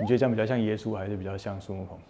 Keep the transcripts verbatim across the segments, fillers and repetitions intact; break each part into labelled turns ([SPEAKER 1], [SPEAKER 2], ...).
[SPEAKER 1] 你觉得这样比较像耶稣，还是比较像孙悟空？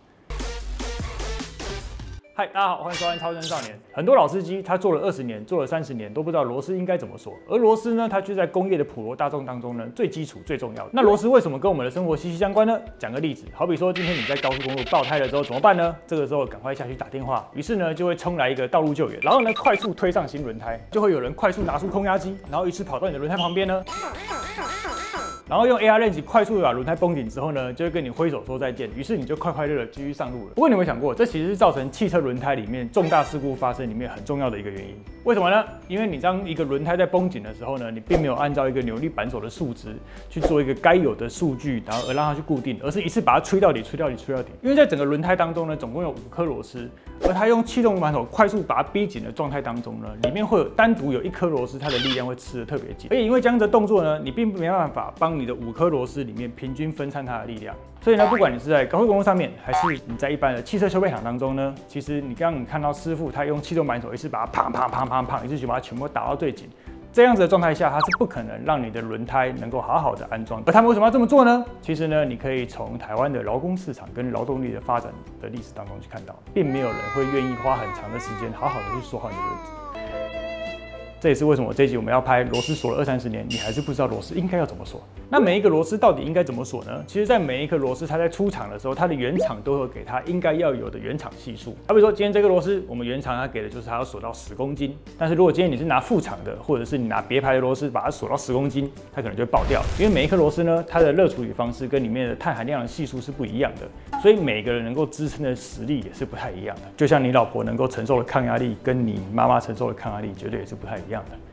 [SPEAKER 1] 嗨，大家好，欢迎收看《超生少年》。很多老司机他做了二十年，做了三十年，都不知道螺丝应该怎么锁。而螺丝呢，它就在工业的普罗大众当中呢，最基础、最重要的。那螺丝为什么跟我们的生活息息相关呢？讲个例子，好比说今天你在高速公路爆胎了之后怎么办呢？这个时候赶快下去打电话，于是呢就会冲来一个道路救援，然后呢快速推上新轮胎，就会有人快速拿出空压机，然后于是跑到你的轮胎旁边呢。然后用 A R lens 快速的把轮胎绷紧之后呢，就会跟你挥手说再见，于是你就快快乐乐继续上路了。不过你有没有想过，这其实是造成汽车轮胎里面重大事故发生里面很重要的一个原因？为什么呢？因为你当一个轮胎在绷紧的时候呢，你并没有按照一个扭力扳手的数值去做一个该有的数据，然后而让它去固定，而是一次把它吹到底、吹到底、吹到底。因为在整个轮胎当中呢，总共有五颗螺丝，而它用气动扳手快速把它逼紧的状态当中呢，里面会有单独有一颗螺丝，它的力量会吃得特别紧。而且因为这样的动作呢，你并没办法帮你的五颗螺丝里面平均分散它的力量，所以呢，不管你是在高速公路上面，还是你在一般的汽车修配厂当中呢，其实你刚刚你看到师傅他用气动扳手一次把它砰砰砰砰砰一次就把它全部打到最紧，这样子的状态下，它是不可能让你的轮胎能够好好的安装。而他们为什么要这么做呢？其实呢，你可以从台湾的劳工市场跟劳动力的发展的历史当中去看到，并没有人会愿意花很长的时间好好的去锁好你的轮子。这也是为什么这一集我们要拍螺丝锁了二三十年，你还是不知道螺丝应该要怎么锁。那每一个螺丝到底应该怎么锁呢？其实，在每一颗螺丝它在出厂的时候，它的原厂都会给它应该要有的原厂系数。好比说，今天这个螺丝，我们原厂它给的就是它要锁到十公斤。但是如果今天你是拿副厂的，或者是你拿别牌的螺丝把它锁到十公斤，它可能就会爆掉。因为每一颗螺丝呢，它的热处理方式跟里面的碳含量的系数是不一样的，所以每个人能够支撑的实力也是不太一样的。就像你老婆能够承受的抗压力，跟你妈妈承受的抗压力，绝对也是不太一样的。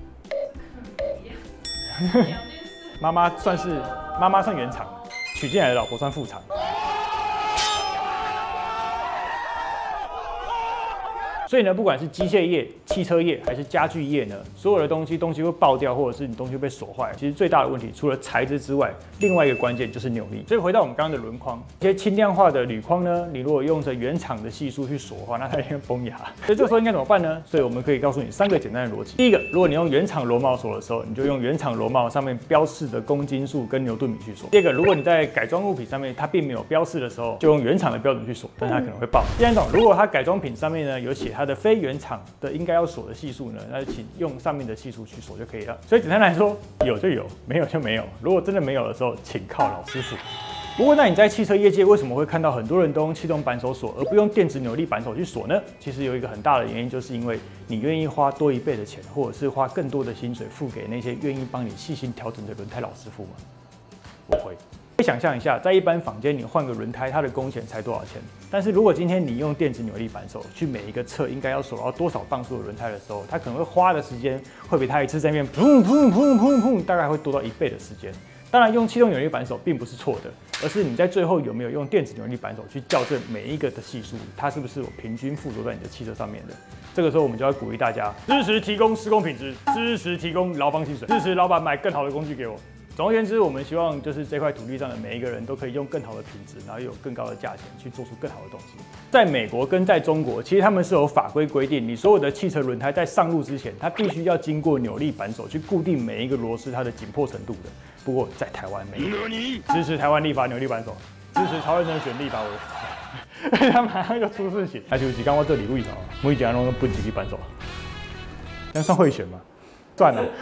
[SPEAKER 1] 妈妈算是妈妈算原厂，娶进来的老婆算副厂。所以呢，不管是机械业、汽车业还是家具业呢，所有的东西东西会爆掉，或者是你东西被锁坏，其实最大的问题除了材质之外，另外一个关键就是扭力。所以回到我们刚刚的轮框，一些轻量化的铝框呢，你如果用着原厂的系数去锁的话，那它一定会崩牙。所以这个时候应该怎么办呢？所以我们可以告诉你三个简单的逻辑。第一个，如果你用原厂螺帽锁的时候，你就用原厂螺帽上面标示的公斤数跟牛顿米去锁。第二个，如果你在改装物品上面它并没有标示的时候，就用原厂的标准去锁，但是它可能会爆。第三种，如果它改装品上面呢有写它的非原厂的应该要锁的系数呢，那就请用上面的系数去锁就可以了。所以简单来说，有就有，没有就没有。如果真的没有的时候，请靠老师傅。不过，那你在汽车业界为什么会看到很多人都用气动扳手锁，而不用电子扭力扳手去锁呢？其实有一个很大的原因，就是因为你愿意花多一倍的钱，或者是花更多的薪水付给那些愿意帮你细心调整的轮胎老师傅吗？我会。想象一下，在一般坊间你换个轮胎，它的工钱才多少钱？但是如果今天你用电子扭力扳手去每一个测应该要锁到多少磅数的轮胎的时候，它可能会花的时间会比它一次在那边砰砰砰砰砰，大概会多到一倍的时间。当然，用气动扭力扳手并不是错的，而是你在最后有没有用电子扭力扳手去校正每一个的系数，它是不是有平均附着在你的汽车上面的？这个时候我们就要鼓励大家支持提供施工品质，支持提供劳方薪水，支持老板买更好的工具给我。总而言之，我们希望就是这块土地上的每一个人都可以用更好的品质，然后有更高的价钱去做出更好的东西。在美国跟在中国，其实他们是有法规规定，你所有的汽车轮胎在上路之前，它必须要经过扭力扳手去固定每一个螺丝它的紧迫程度的。不过在台湾没有。支持台湾立法扭力扳手，支持曹仁成选立法委员。他马上就出事情。还就是刚我这里为什么每一家拢分一个扳手？那算贿选吗？算了。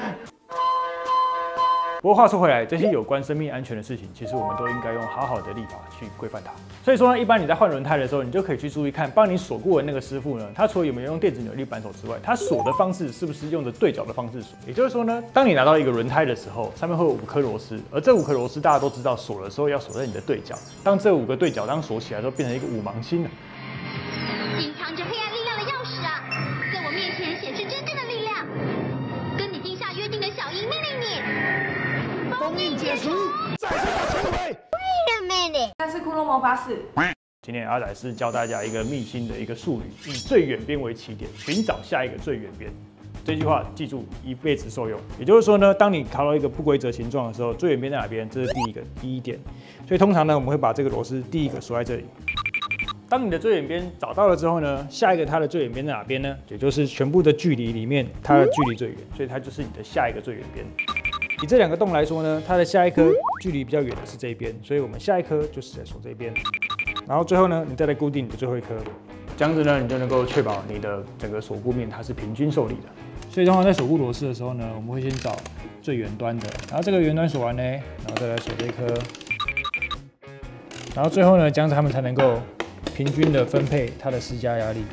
[SPEAKER 1] 不过话说回来，这些有关生命安全的事情，其实我们都应该用好好的立法去规范它。所以说呢，一般你在换轮胎的时候，你就可以去注意看，帮你锁过的那个师傅呢，他除了有没有用电子扭力扳手之外，他锁的方式是不是用着对角的方式锁？也就是说呢，当你拿到一个轮胎的时候，上面会有五颗螺丝，而这五颗螺丝大家都知道，锁的时候要锁在你的对角。当这五个对角当锁起来的时候，变成一个五芒星了。
[SPEAKER 2] 隐藏着黑暗力量的钥匙啊，在我面前显示真正的力量。跟你定下约定的小鹰命令你。
[SPEAKER 3] 封印解除，再次摧毁。
[SPEAKER 2] Wait a minute，
[SPEAKER 4] 但是骷髅魔法使。
[SPEAKER 1] 今天阿仔是教大家一个秘辛的一个术语，以最远边为起点，寻找下一个最远边。这句话记住，一辈子受用。也就是说呢，当你考到一个不规则形状的时候，最远边在哪边？这是第一个第一点。所以通常呢，我们会把这个螺丝第一个锁在这里。当你的最远边找到了之后呢，下一个它的最远边在哪边呢？也就是全部的距离里面，它的距离最远，所以它就是你的下一个最远边。 以这两个洞来说呢，它的下一颗距离比较远的是这一边，所以我们下一颗就是在锁这边。然后最后呢，你再来固定你的最后一颗，这样子呢，你就能够确保你的整个锁固面它是平均受力的。所以通常在锁固螺丝的时候呢，我们会先找最远端的，然后这个远端锁完呢，然后再来锁这一颗，然后最后呢，这样子它们才能够平均的分配它的施加压力。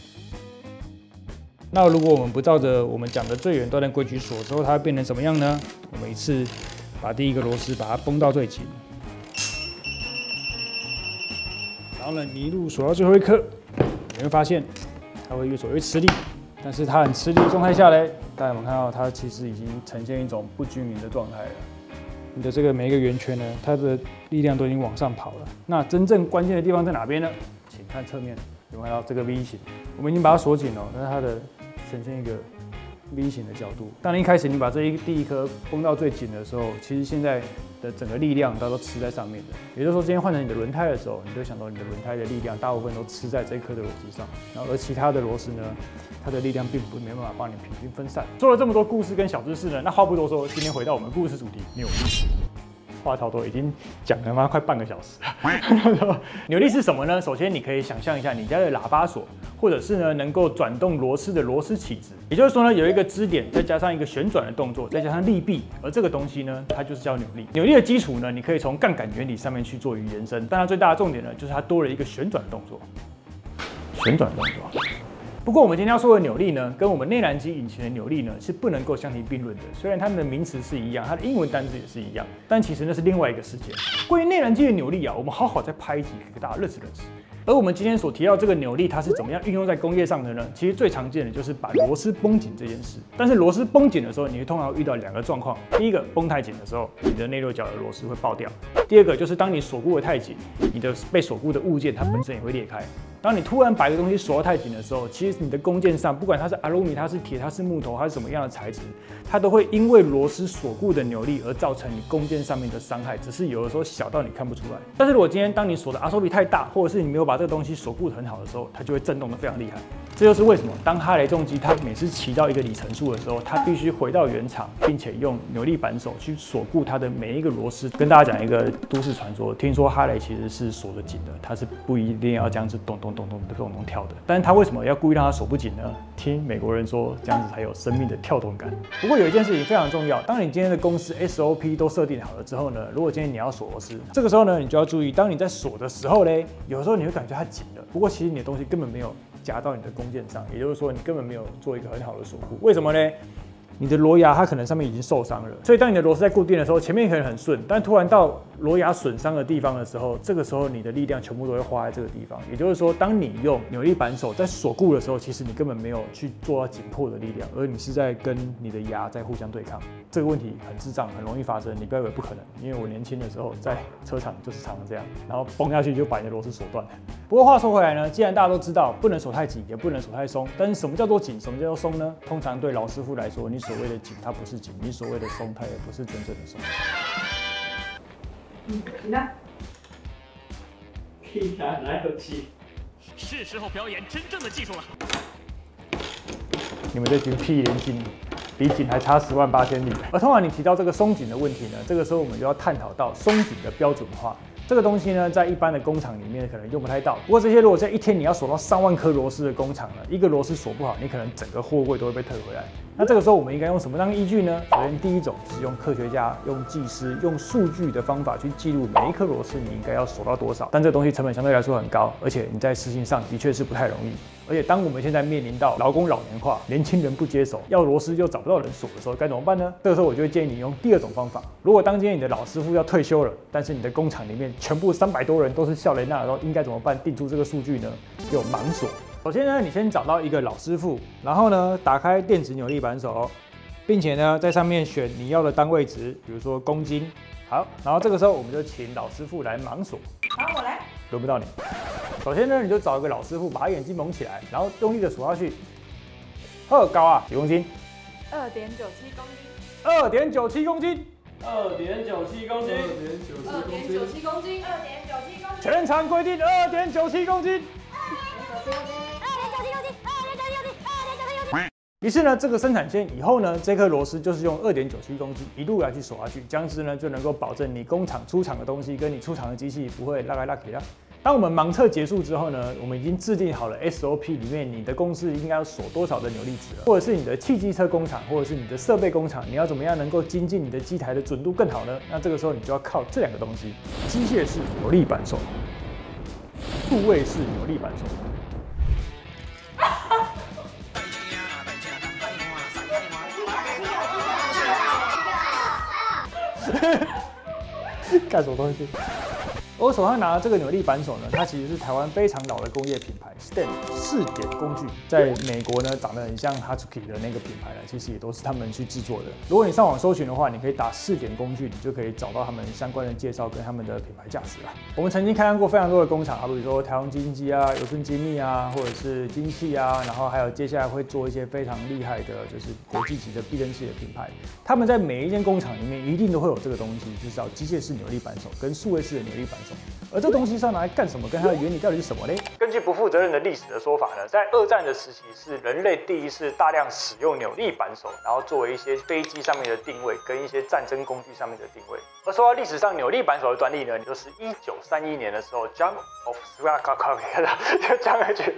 [SPEAKER 1] 那如果我们不照着我们讲的最远端的规矩锁之后，它会变成怎么样呢？我们一次把第一个螺丝把它绷到最紧，然后呢，你一路锁到最后一颗，你会发现它会越锁越吃力。但是它很吃力的状态下呢，大家有没有看到它其实已经呈现一种不均匀的状态了？你的这个每一个圆圈呢，它的力量都已经往上跑了。那真正关键的地方在哪边呢？请看侧面，有没有看到这个 V 型？我们已经把它锁紧了，但是它的呈现一个 V 型的角度。当你一开始你把这一第一颗绷到最紧的时候，其实现在的整个力量它都吃在上面的。也就是说，今天换成你的轮胎的时候，你就会想到你的轮胎的力量大部分都吃在这一颗的螺丝上，然后而其他的螺丝呢，它的力量并不没办法帮你平均分散。说了这么多故事跟小知识呢，那话不多说，今天回到我们故事主题——扭力。话头都已经讲了妈快半个小时了。扭力是什么呢？首先你可以想象一下你家的喇叭锁，或者是呢能够转动螺丝的螺丝起子。也就是说呢，有一个支点，再加上一个旋转的动作，再加上力臂，而这个东西呢，它就是叫扭力。扭力的基础呢，你可以从杠杆原理上面去做于延伸，但它最大的重点呢，就是它多了一个旋转的动作。旋转动作。不过我们今天要说的扭力呢，跟我们内燃机引擎的扭力呢是不能够相提并论的。虽然它们的名词是一样，它的英文单字也是一样，但其实那是另外一个世界。关于内燃机的扭力啊，我们好好再拍一集给大家认识认识。而我们今天所提到这个扭力，它是怎么样运用在工业上的呢？其实最常见的就是把螺丝绷紧这件事。但是螺丝绷紧的时候，你会通常会遇到两个状况：第一个，绷太紧的时候，你的内六角的螺丝会爆掉；第二个，就是当你锁固的太紧，你的被锁固的物件它本身也会裂开。当你突然把一个东西锁得太紧的时候，其实你的工件上，不管它是阿鲁米、它是铁、它是木头、它是什么样的材质，它都会因为螺丝锁固的扭力而造成你工件上面的伤害，只是有的时候小到你看不出来。但是如果今天当你锁的阿索比太大，或者是你没有把这个东西锁固得很好的时候，它就会震动得非常厉害。这就是为什么当哈雷重机它每次骑到一个里程数的时候，它必须回到原厂，并且用扭力扳手去锁固它的每一个螺丝。跟大家讲一个都市传说，听说哈雷其实是锁得紧的，它是不一定要这样子咚咚咚咚咚咚跳的。但是它为什么要故意让它锁不紧呢？听美国人说，这样子才有生命的跳动感。不过有一件事情非常重要，当你今天的公司 S O P 都设定好了之后呢，如果今天你要锁螺丝，这个时候呢，你就要注意，当你在锁的时候嘞，有的时候你会感觉它紧了，不过其实你的东西根本没有夹到你的工件上，也就是说你根本没有做一个很好的锁固。为什么呢？你的螺牙它可能上面已经受伤了，所以当你的螺丝在固定的时候，前面可能很顺，但突然到螺牙损伤的地方的时候，这个时候你的力量全部都会花在这个地方。也就是说，当你用扭力扳手在锁固的时候，其实你根本没有去做到紧迫的力量，而你是在跟你的牙在互相对抗。这个问题很智障，很容易发生。你不要以为不可能，因为我年轻的时候在车厂就是常常这样，然后崩下去就把你的螺丝锁断了。不过话说回来呢，既然大家都知道不能锁太紧，也不能锁太松，但是什么叫做紧，什么叫做松呢？通常对老师傅来说，你所谓的紧它不是紧，你所谓的松它也不是真正的松。
[SPEAKER 4] 嗯，紧的。
[SPEAKER 1] 屁啊，哪有气？
[SPEAKER 5] 是时候表演真正的技术了。
[SPEAKER 1] 你们这群屁连筋，离紧还差十万八千里。而通常你提到这个松紧的问题呢，这个时候我们就要探讨到松紧的标准化。这个东西呢，在一般的工厂里面可能用不太到。不过这些如果在一天你要锁到上万颗螺丝的工厂呢，一个螺丝锁不好，你可能整个货柜都会被退回来。那这个时候我们应该用什么当依据呢？首先第一种就是用科学家、用技师、用数据的方法去记录每一颗螺丝你应该要锁到多少。但这个东西成本相对来说很高，而且你在实行上的确是不太容易。而且当我们现在面临到劳工老年化、年轻人不接手，要螺丝又找不到人锁的时候，该怎么办呢？这个时候我就会建议你用第二种方法。如果当今天你的老师傅要退休了，但是你的工厂里面全部三百多人都是笑雷娜的时候，应该怎么办？定出这个数据呢？有盲锁。首先呢，你先找到一个老师傅，然后呢，打开电子扭力扳手，并且呢，在上面选你要的单位值，比如说公斤。好，然后这个时候我们就请老师傅来盲锁。
[SPEAKER 4] 好，我来。
[SPEAKER 1] 轮不到你。首先呢，你就找一个老师傅，把他眼睛蒙起来，然后用力的锁下去。二高啊，几公斤？
[SPEAKER 4] 二点九七公斤。
[SPEAKER 1] 二点九七公斤。
[SPEAKER 5] 二点九七公斤。
[SPEAKER 4] 二点九七公斤。二点九七公斤。
[SPEAKER 1] 全场规定二点九七公斤。
[SPEAKER 2] 二点九七公斤，二点九七公斤，二点九七公斤，二点九七公斤。
[SPEAKER 1] 于是呢，这个生产线以后呢，这颗螺丝就是用二点九七公斤一路来去锁下去，这样子呢就能够保证你工厂出厂的东西跟你出厂的机器不会拉来拉去啦。当我们盲测结束之后呢，我们已经制定好了 S O P 里面你的公司应该要锁多少的扭力值了，或者是你的汽机车工厂，或者是你的设备工厂，你要怎么样能够精进你的机台的准度更好呢？那这个时候你就要靠这两个东西：机械式扭力扳手、数位式扭力扳手。干什么东西？我手上拿的这个扭力扳手呢，它其实是台湾非常老的工业品牌 S T E M 四点工具，在美国呢长得很像 Hatsuki 的那个品牌呢，其实也都是他们去制作的。如果你上网搜寻的话，你可以打四点工具，你就可以找到他们相关的介绍跟他们的品牌价值啦。我们曾经开案过非常多的工厂，好比说台湾精机啊、友顺精密啊，或者是精器啊，然后还有接下来会做一些非常厉害的，就是国际级的避震器的品牌。他们在每一间工厂里面一定都会有这个东西，就是叫机械式扭力扳手跟数位式的扭力扳手。而这东西是要拿来干什么？跟它的原理到底是什么呢？根据不负责任的历史的说法呢，在二战的时期是人类第一次大量使用扭力扳手，然后作为一些飞机上面的定位跟一些战争工具上面的定位。而说到历史上扭力扳手的专利呢，就是一九三一年的时候 ，John of Chicago，John H.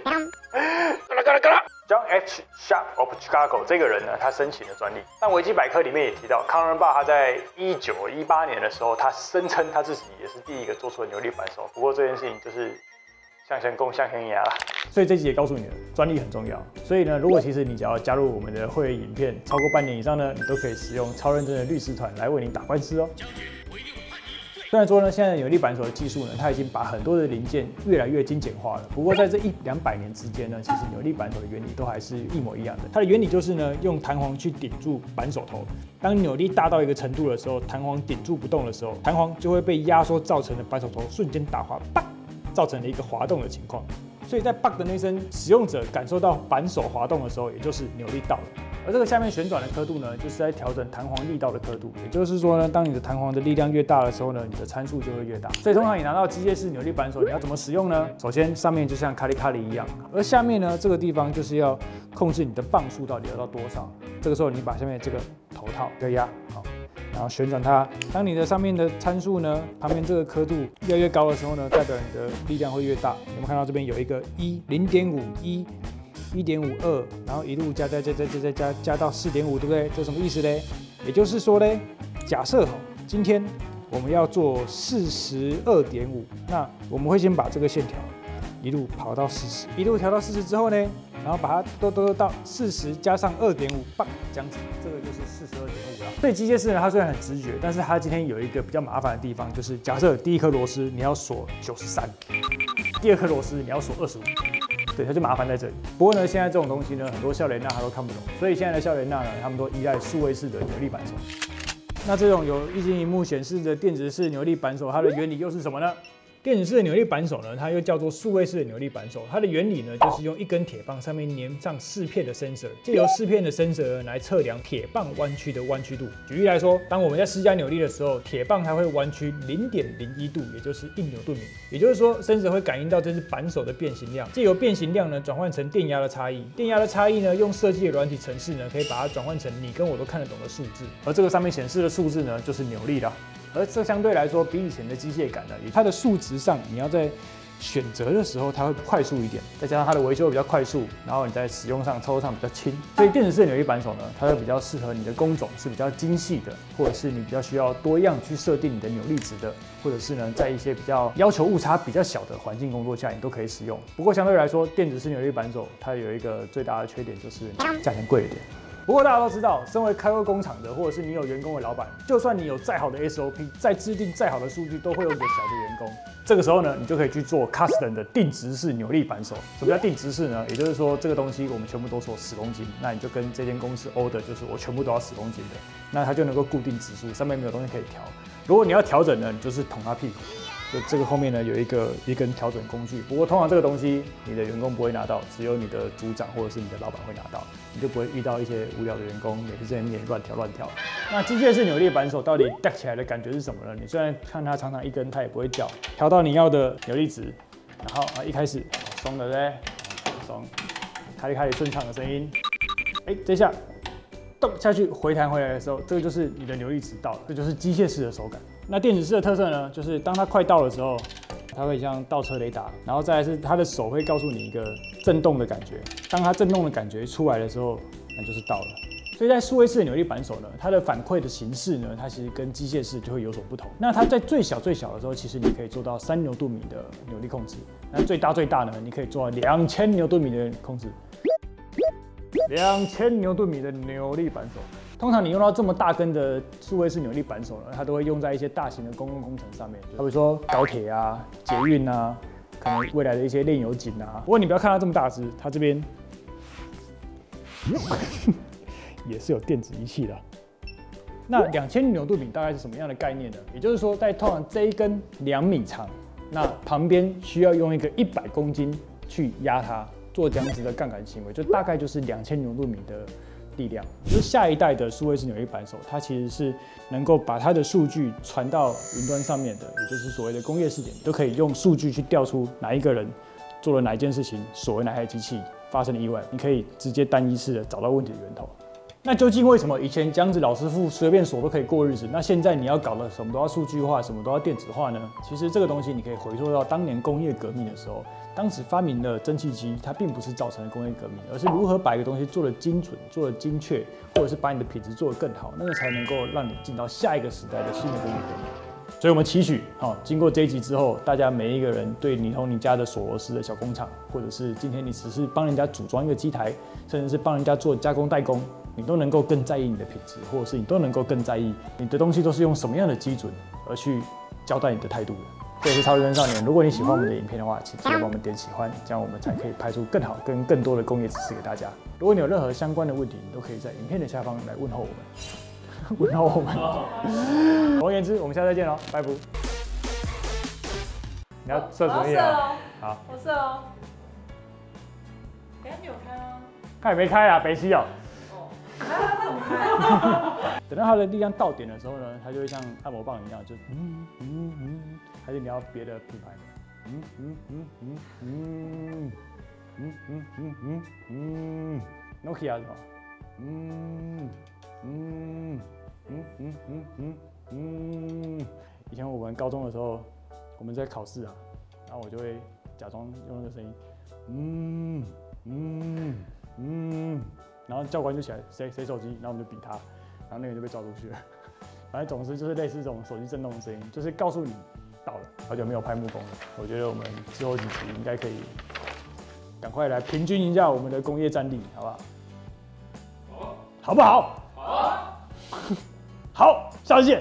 [SPEAKER 1] John H. Sharp of Chicago 这个人呢，他申请了专利。但维基百科里面也提到，康仁爸他在一九一八年的时候，他声称他自己也是第一个做出了扭力扳手。不过这件事情就是向前攻向前压啦。所以这集也告诉你了，专利很重要。所以呢，如果其实你只要加入我们的会员影片超过半年以上呢，你都可以使用超认真的律师团来为你打官司哦。虽然说呢，现在扭力扳手的技术呢，它已经把很多的零件越来越精简化了。不过在这一两百年之间呢，其实扭力扳手的原理都还是一模一样的。它的原理就是呢，用弹簧去顶住扳手头。当扭力大到一个程度的时候，弹簧顶住不动的时候，弹簧就会被压缩造成的扳手头瞬间打滑，啪，造成了一个滑动的情况。所以在 bug 的那声，使用者感受到扳手滑动的时候，也就是扭力到了。而这个下面旋转的刻度呢，就是在调整弹簧力道的刻度。也就是说呢，当你的弹簧的力量越大的时候呢，你的参数就会越大。所以通常你拿到机械式扭力扳手，你要怎么使用呢？首先上面就像卡里卡里一样，而下面呢这个地方就是要控制你的磅数到底要到多少。这个时候你把下面这个头套要压好，然后旋转它。当你的上面的参数呢，旁边这个刻度越来越高的时候呢，代表你的力量会越大。有没有看到这边有一个一零点五一？一点五二，然后一路加加加加加加加加到四点五，对不对？这什么意思呢？也就是说呢，假设哈，今天我们要做四十二点五，那我们会先把这个线条一路跑到四十，一路调到四十之后呢，然后把它都都到四十加上二点五，棒，这样子，这个就是四十二点五了。所以机械式呢，它虽然很直觉，但是它今天有一个比较麻烦的地方，就是假设第一颗螺丝你要锁九十三，第二颗螺丝你要锁二十五。对，它就麻烦在这里。不过呢，现在这种东西呢，很多笑脸娜他都看不懂，所以现在的笑脸娜呢，他们都依赖数位式的扭力扳手。那这种有液晶萤幕显示的电子式扭力扳手，它的原理又是什么呢？电子式的扭力扳手呢，它又叫做数位式的扭力扳手。它的原理呢，就是用一根铁棒上面粘上四片的 sensor， 借由四片的 sensor 来测量铁棒弯曲的弯曲度。举例来说，当我们在施加扭力的时候，铁棒它会弯曲 零点零一度，也就是一牛顿米。也就是说 ，sensor 会感应到这是扳手的变形量，借由变形量呢转换成电压的差异。电压的差异呢，用设计的软体程式呢，可以把它转换成你跟我都看得懂的数字。而这个上面显示的数字呢，就是扭力啦。而这相对来说，比以前的机械感呢，它的数值上，你要在选择的时候，它会快速一点，再加上它的维修比较快速，然后你在使用上、操作上比较轻，所以电子式的扭力扳手呢，它会比较适合你的工种是比较精细的，或者是你比较需要多样去设定你的扭力值的，或者是呢，在一些比较要求误差比较小的环境工作下，你都可以使用。不过相对来说，电子式扭力扳手它有一个最大的缺点，就是价钱贵一点。不过大家都知道，身为开过工厂的，或者是你有员工的老板，就算你有再好的 S O P， 再制定再好的数据，都会有点小的员工。这个时候呢，你就可以去做 custom 的定值式扭力扳手。什么叫定值式呢？也就是说，这个东西我们全部都说十公斤，那你就跟这间公司 order， 就是我全部都要十公斤的，那它就能够固定指数，上面没有东西可以调。如果你要调整呢，你就是捅他屁股。就这个后面呢有一个一根调整工具，不过通常这个东西你的员工不会拿到，只有你的组长或者是你的老板会拿到，你就不会遇到一些无聊的员工每次在那边乱调乱调。那机械式扭力扳手到底带起来的感觉是什么呢？你虽然看它长长一根，它也不会掉，调到你要的扭力值，然后啊一开始松的对，松，开一开始顺畅的声音， 哎，这下动下去回弹回来的时候，这个就是你的扭力值到了，这就是机械式的手感。那电子式的特色呢，就是当它快到的时候，它会像倒车雷达，然后再来是它的手会告诉你一个震动的感觉，当它震动的感觉出来的时候，那就是到了。所以在数位式的扭力扳手呢，它的反馈的形式呢，它其实跟机械式就会有所不同。那它在最小最小的时候，其实你可以做到三牛顿米的扭力控制；那最大最大呢，你可以做到两千牛顿米的控制。两千牛顿米的扭力扳手，通常你用到这么大根的数位式扭力扳手呢，它都会用在一些大型的公共工程上面，比如说高铁啊、捷运啊，可能未来的一些炼油井啊。不过你不要看它这么大只，它这边也是有电子仪器的。那两千牛顿米大概是什么样的概念呢？也就是说，在通常这一根两米长，那旁边需要用一个一百公斤去压它。做这样子的杠杆行为，就大概就是两千牛顿米的力量。就是下一代的数位式扭力扳手，它其实是能够把它的数据传到云端上面的，也就是所谓的工业试点，都可以用数据去调出哪一个人做了哪一件事情，锁为哪台机器发生了意外，你可以直接单一式的找到问题的源头。那究竟为什么以前这样子老师傅随便锁都可以过日子？那现在你要搞的什么都要数据化，什么都要电子化呢？其实这个东西你可以回溯到当年工业革命的时候，当时发明了蒸汽机，它并不是造成了工业革命，而是如何把一个东西做得精准、做得精确，或者是把你的品质做得更好，那个才能够让你进到下一个时代的新的工业革命。所以，我们期许，好，经过这一集之后，大家每一个人对你从你家的锁螺丝的小工厂，或者是今天你只是帮人家组装一个机台，甚至是帮人家做加工代工，你都能够更在意你的品质，或者是你都能够更在意你的东西都是用什么样的基准而去交代你的态度的。这也是超人少年。如果你喜欢我们的影片的话，请记得帮我们点喜欢，这样我们才可以拍出更好、跟更多的工业知识给大家。如果你有任何相关的问题，你都可以在影片的下方来问候我们。问候我们。总而言之，我们下次再见喽，拜拜。你要射什么意啊？好，
[SPEAKER 4] 我射哦。等下你有开吗？
[SPEAKER 1] 他也没开啊，北西哦。
[SPEAKER 4] 哦，那怎么开？
[SPEAKER 1] 等到它的力量到点的时候呢，它就会像按摩棒一样，就嗯嗯嗯，还是你要别的品牌的？嗯嗯嗯嗯嗯嗯嗯嗯嗯嗯 ，Nokia 是吧？嗯嗯嗯嗯嗯嗯嗯。以前我们高中的时候，我们在考试啊，然后我就会假装用那个声音，嗯嗯嗯，然后教官就起来，谁谁手机，然后我们就比他。然后那个就被抓出去了。反正总之就是类似这种手机震动的声音，就是告诉你到了。好久没有拍木工了，我觉得我们之后几集应该可以赶快来平均一下我们的工业战力，好不好？好，好不好？好，好，下次见。